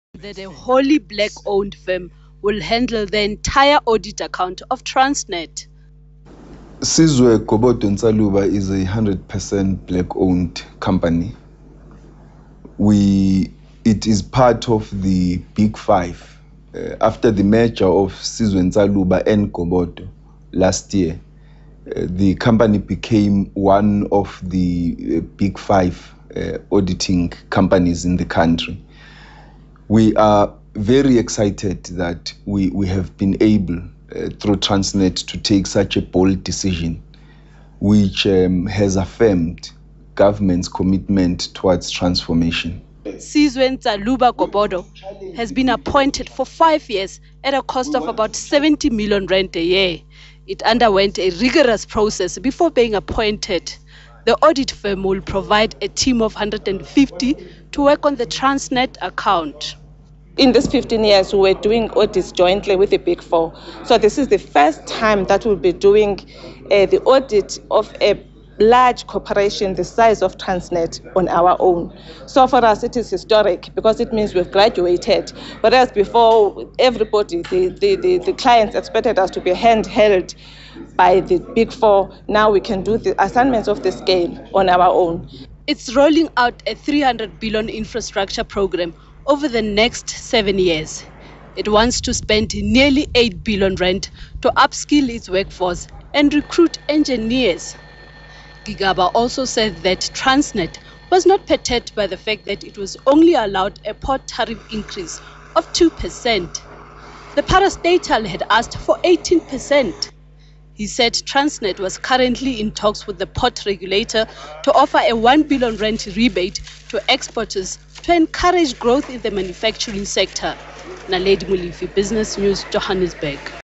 that a wholly black-owned firm will handle the entire audit account of Transnet. Sizwe Gobodo Ntsaluba is a 100% black-owned company. It is part of the Big Five. After the merger of Sizwe Ntsaluba and Gobodo last year, the company became one of the Big Five auditing companies in the country. We are very excited that we have been able, through Transnet, to take such a bold decision, which has affirmed government's commitment towards transformation. Sizwe Ntsaluba Gobodo has been appointed for 5 years at a cost of about 70 million rand a year. It underwent a rigorous process before being appointed. The audit firm will provide a team of 150 to work on the Transnet account. In these 15 years, we were doing audits jointly with the Big Four. So this is the first time that we'll be doing the audit of a large corporation the size of Transnet on our own. So for us, it is historic because it means we've graduated. Whereas before, everybody, the clients expected us to be handheld by the Big Four. Now we can do the assignments of the scale on our own. It's rolling out a 300 billion infrastructure program over the next 7 years. It wants to spend nearly 8 billion rand to upskill its workforce and recruit engineers. Gigaba also said that Transnet was not perturbed by the fact that it was only allowed a port tariff increase of 2%. The parastatal had asked for 18%. He said Transnet was currently in talks with the port regulator to offer a 1 billion rand rebate to exporters to encourage growth in the manufacturing sector. Naledi Molefe, Business News, Johannesburg.